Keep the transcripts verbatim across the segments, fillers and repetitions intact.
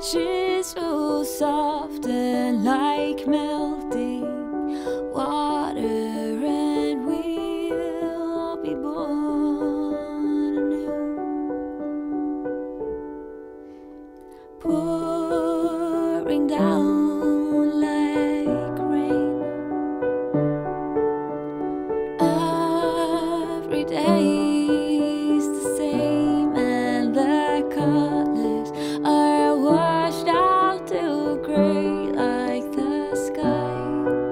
she's so soft and like melting water, and we'll all be born anew, pouring down like rain. Every day's the same, and the colors are washed out to gray, like the sky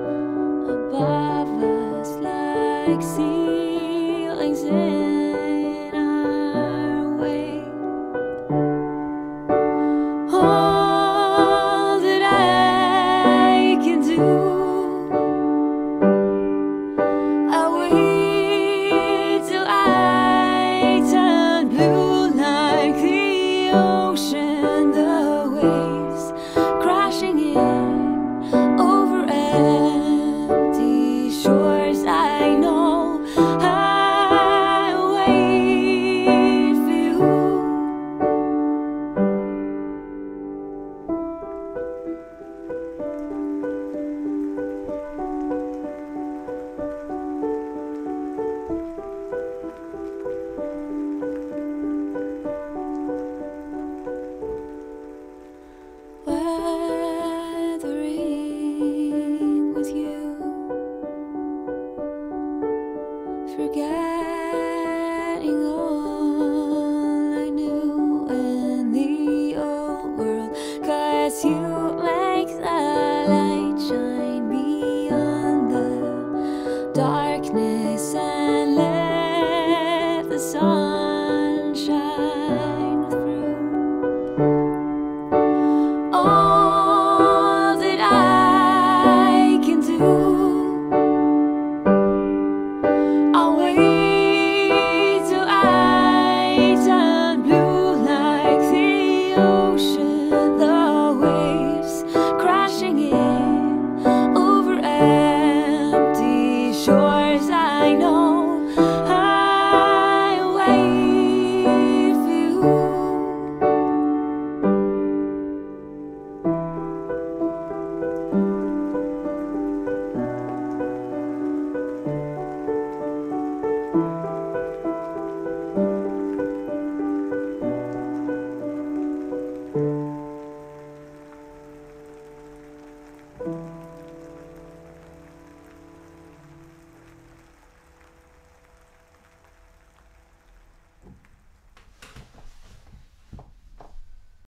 above us, like ceilings in our way. All that I can do, I wait till I turn blue, like the ocean, the waves crashing in over empty shores. I know I wait for you. Weathering with you, forgetting all I knew in the old world, 'cause you